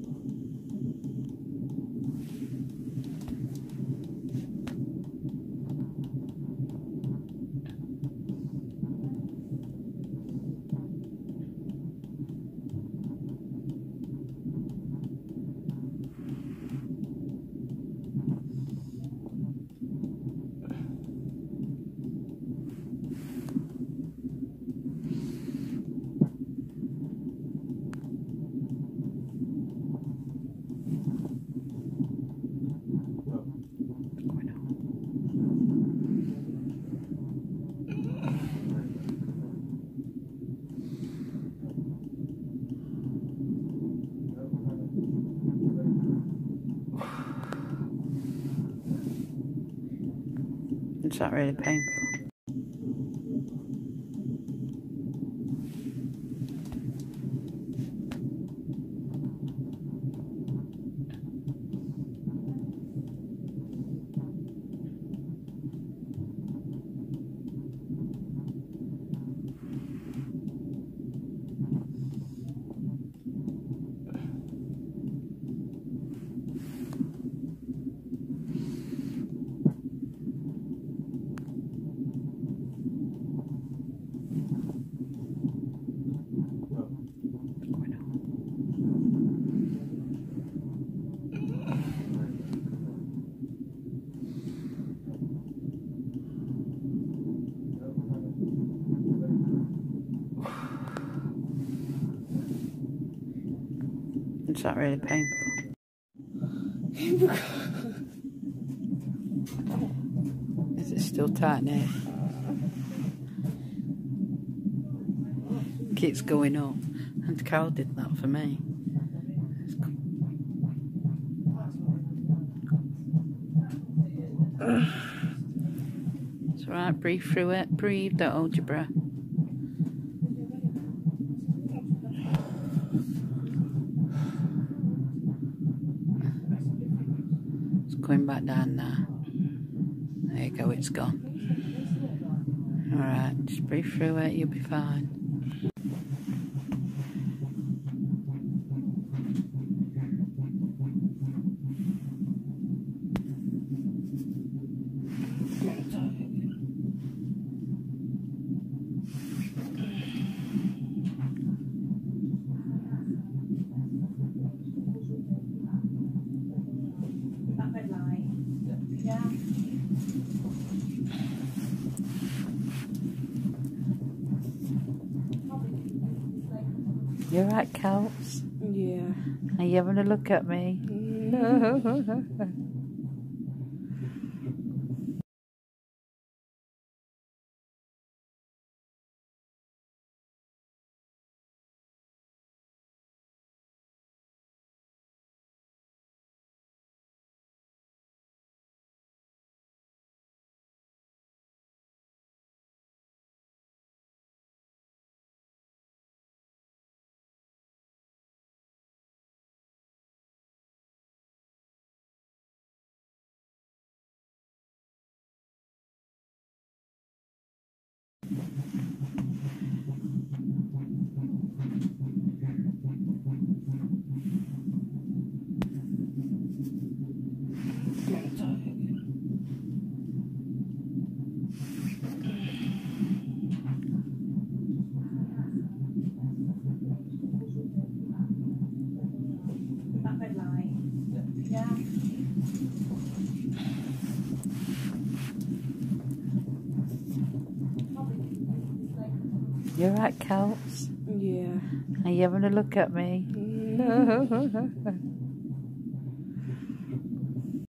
Is that really painful? Is that really painful? Is it still tight now? Keeps going up. And Carol did that for me. It's alright, breathe through it. Breathe, don't hold your breath. Going back down now. There you go, it's gone. Alright, just breathe through it, you'll be fine. You alright, Kels? Yeah. Are you having a look at me? No. You alright, Kels? Yeah. Are you having a look at me? No.